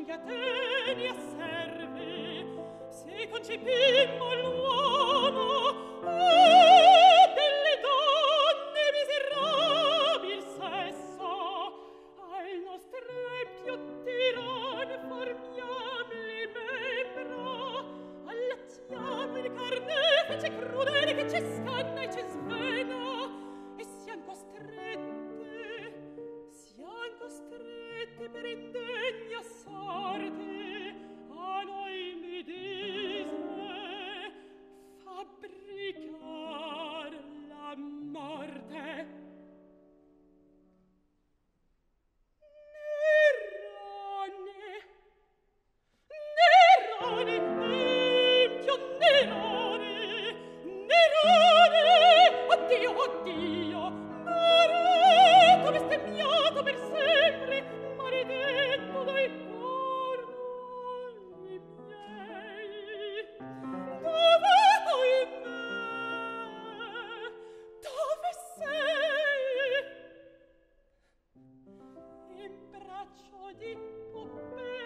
finché a te ne asservi, se concepimmo l'uomo, delle donne miserabil sesso, al nostro empio tiran formiam le membra, allacciamo il carnefice crudele che ci scanna e ci svena, e siam costrette per indegna sorte a noi medesime fabbricar la morte. Nerone, empio Nerone, oddio, oddio, marito bestemmiato per sempre, maledetto dai corni miei. Dove, ohimè, dove sei? In braccio di Poppea